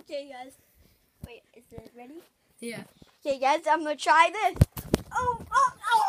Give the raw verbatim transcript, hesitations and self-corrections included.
Okay, guys. Wait, is it ready? Yeah. Okay, guys, I'm gonna try this. Oh, oh, oh!